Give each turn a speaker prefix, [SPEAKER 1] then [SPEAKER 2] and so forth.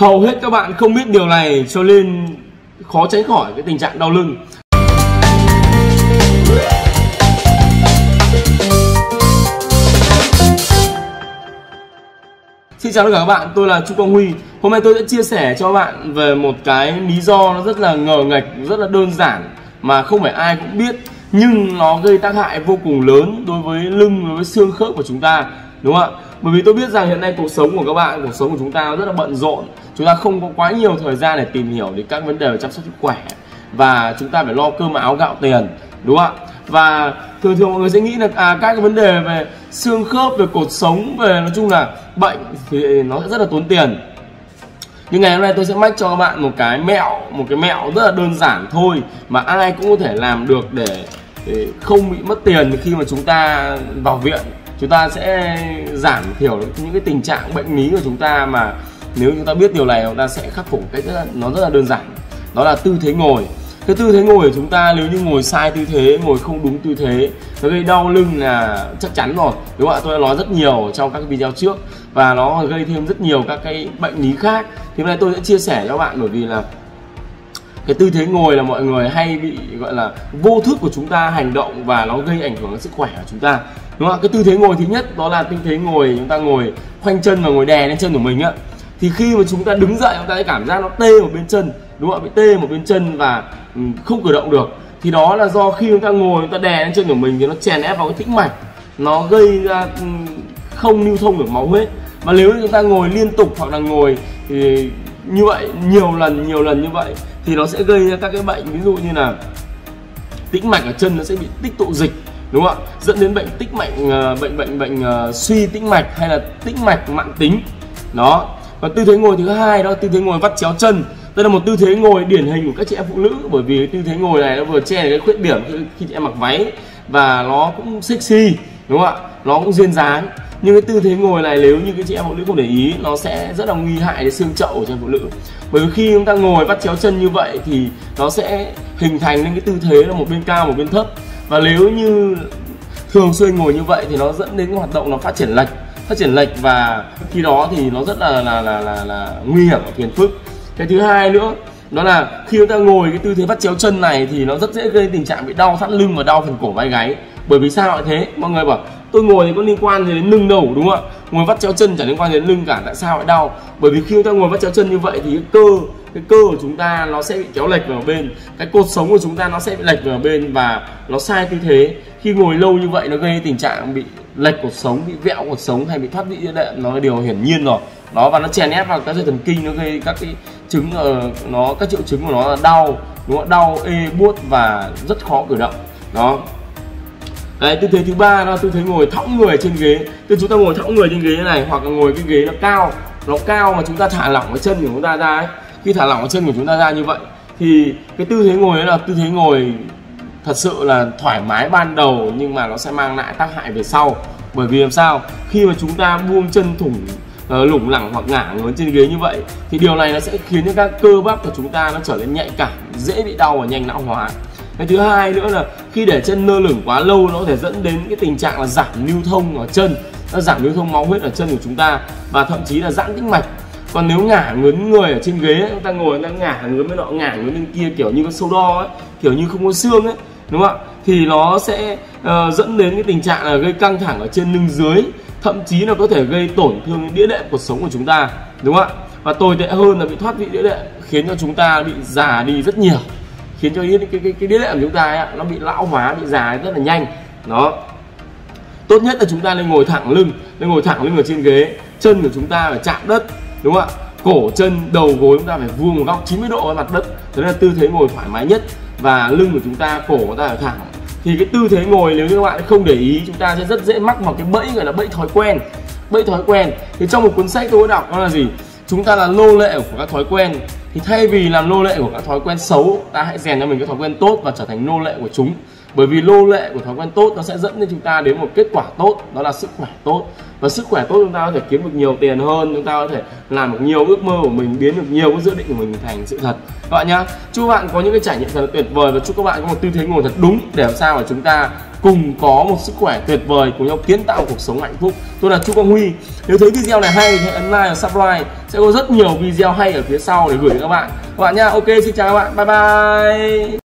[SPEAKER 1] Hầu hết các bạn không biết điều này cho nên khó tránh khỏi cái tình trạng đau lưng. Xin chào tất cả các bạn, tôi là Chu Quang Huy. Hôm nay tôi sẽ chia sẻ cho các bạn về một cái lý do nó rất là ngờ nghệch, rất là đơn giản mà không phải ai cũng biết, nhưng nó gây tác hại vô cùng lớn đối với lưng, đối với xương khớp của chúng ta, đúng không ạ? Bởi vì tôi biết rằng hiện nay cuộc sống của các bạn, cuộc sống của chúng ta rất là bận rộn, chúng ta không có quá nhiều thời gian để tìm hiểu đến các vấn đề về chăm sóc sức khỏe, và chúng ta phải lo cơm áo gạo tiền, đúng không ạ? Và thường mọi người sẽ nghĩ là các cái vấn đề về xương khớp, về cột sống, về nói chung là bệnh thì nó sẽ rất là tốn tiền. Nhưng ngày hôm nay tôi sẽ mách cho các bạn một cái mẹo rất là đơn giản thôi mà ai cũng có thể làm được để không bị mất tiền khi mà chúng ta vào viện. Chúng ta sẽ giảm thiểu những cái tình trạng bệnh lý của chúng ta, mà nếu chúng ta biết điều này chúng ta sẽ khắc phục cách nó rất là đơn giản. Đó là tư thế ngồi. Cái tư thế ngồi của chúng ta, nếu như ngồi sai tư thế, ngồi không đúng tư thế, nó gây đau lưng là chắc chắn rồi, đúng không ạ? Tôi đã nói rất nhiều trong các video trước và nó gây thêm rất nhiều các cái bệnh lý khác. Thì hôm nay tôi sẽ chia sẻ cho các bạn, bởi vì là cái tư thế ngồi là mọi người hay bị gọi là vô thức của chúng ta hành động và nó gây ảnh hưởng đến sức khỏe của chúng ta, đúng không ạ? Cái tư thế ngồi thứ nhất đó là tư thế ngồi chúng ta ngồi khoanh chân và ngồi đè lên chân của mình á. Thì khi mà chúng ta đứng dậy chúng ta sẽ cảm giác nó tê một bên chân, đúng không ạ? Bị tê một bên chân và không cử động được. Thì đó là do khi chúng ta ngồi, chúng ta đè lên chân của mình thì nó chèn ép vào cái tĩnh mạch, nó gây ra không lưu thông được máu huyết. Và nếu chúng ta ngồi liên tục hoặc là ngồi thì như vậy nhiều lần như vậy thì nó sẽ gây ra các cái bệnh, ví dụ như là tĩnh mạch ở chân nó sẽ bị tích tụ dịch, đúng không ạ? Dẫn đến bệnh tích mạch, bệnh suy tĩnh mạch hay là tĩnh mạch mãn tính. Đó. Và tư thế ngồi thứ hai đó là tư thế ngồi vắt chéo chân. Đây là một tư thế ngồi điển hình của các chị em phụ nữ, bởi vì tư thế ngồi này nó vừa che cái khuyết điểm khi chị em mặc váy và nó cũng sexy, đúng không ạ? Nó cũng duyên dáng. Nhưng cái tư thế ngồi này nếu như các chị em phụ nữ không để ý, nó sẽ rất là nguy hại đến xương chậu của chị em phụ nữ. Bởi vì khi chúng ta ngồi vắt chéo chân như vậy thì nó sẽ hình thành nên cái tư thế là một bên cao một bên thấp, và nếu như thường xuyên ngồi như vậy thì nó dẫn đến cái hoạt động nó phát triển lệch, và khi đó thì nó rất là nguy hiểm và phiền phức. Cái thứ hai nữa đó là khi chúng ta ngồi cái tư thế vắt chéo chân này thì nó rất dễ gây tình trạng bị đau thắt lưng và đau phần cổ vai gáy. Bởi vì sao lại thế? Mọi người bảo tôi ngồi thì có liên quan gì đến lưng đâu, đúng không ạ? Ngồi vắt chéo chân chẳng liên quan đến lưng cả, tại sao lại đau? Bởi vì khi chúng ta ngồi vắt chéo chân như vậy thì cái cơ của chúng ta nó sẽ bị kéo lệch vào bên, cái cột sống của chúng ta nó sẽ bị lệch vào bên và nó sai tư thế. Khi ngồi lâu như vậy nó gây tình trạng bị lệch cột sống, bị vẹo cột sống hay bị thoát vị đĩa đệm, nó là điều hiển nhiên rồi. Đó, và nó chèn ép vào các dây thần kinh, nó gây các cái chứng các triệu chứng của nó là đau, đúng không? Đau, ê, buốt và rất khó cử động. Đó. Đấy, tư thế thứ ba đó là tư thế ngồi thõng người trên ghế. Tức chúng ta ngồi thõng người trên ghế này, hoặc là ngồi cái ghế nó cao mà chúng ta thả lỏng cái chân của chúng ta ra ấy. Khi thả lỏng cái chân của chúng ta ra như vậy thì cái tư thế ngồi đó là tư thế ngồi thật sự là thoải mái ban đầu, nhưng mà nó sẽ mang lại tác hại về sau. Bởi vì làm sao? Khi mà chúng ta buông chân thủng lủng lẳng hoặc ngả người trên ghế như vậy thì điều này nó sẽ khiến cho các cơ bắp của chúng ta nó trở nên nhạy cảm, dễ bị đau và nhanh lão hóa. Cái thứ hai nữa là khi để chân lơ lửng quá lâu nó có thể dẫn đến cái tình trạng là giảm lưu thông ở chân, nó giảm lưu thông máu huyết ở chân của chúng ta và thậm chí là giãn tĩnh mạch. Còn nếu ngả ngớn người ở trên ghế, chúng ta ngồi chúng ta ngả ngớn bên nọ ngả ngớn bên kia kiểu như con sâu đo ấy, kiểu như không có xương ấy, đúng không ạ? Thì nó sẽ dẫn đến cái tình trạng là gây căng thẳng ở trên lưng dưới, thậm chí là có thể gây tổn thương đĩa đệm cuộc sống của chúng ta, đúng không ạ? Và tồi tệ hơn là bị thoát vị đĩa đệm, khiến cho chúng ta bị già đi rất nhiều, khiến cho cái đĩa đệm của chúng ta ấy, nó bị lão hóa, bị già rất là nhanh. Đó. Tốt nhất là chúng ta nên ngồi thẳng lưng ở trên ghế, chân của chúng ta phải chạm đất, đúng không ạ? Cổ chân, đầu gối chúng ta phải vuông một góc 90 độ với mặt đất. Đấy là tư thế ngồi thoải mái nhất, và lưng của chúng ta, cổ của chúng ta phải thẳng. Thì cái tư thế ngồi nếu như các bạn không để ý, chúng ta sẽ rất dễ mắc vào cái bẫy gọi là bẫy thói quen. Thì trong một cuốn sách tôi đọc nó là gì? Chúng ta là nô lệ của các thói quen. Thì thay vì làm nô lệ của các thói quen xấu, ta hãy rèn cho mình cái thói quen tốt và trở thành nô lệ của chúng. Bởi vì nô lệ của thói quen tốt nó sẽ dẫn đến chúng ta đến một kết quả tốt, đó là sức khỏe tốt. Và sức khỏe tốt chúng ta có thể kiếm được nhiều tiền hơn, chúng ta có thể làm được nhiều ước mơ của mình, biến được nhiều cái dự định của mình thành sự thật. Các bạn nhá, chúc các bạn có những cái trải nghiệm thật tuyệt vời và chúc các bạn có một tư thế ngồi thật đúng để làm sao mà chúng ta cùng có một sức khỏe tuyệt vời, cùng nhau kiến tạo cuộc sống hạnh phúc. Tôi là Chu Quang Huy. Nếu thấy video này hay hãy ấn like và subscribe, sẽ có rất nhiều video hay ở phía sau để gửi đến các bạn. Các bạn nha. Ok, xin chào các bạn, bye bye.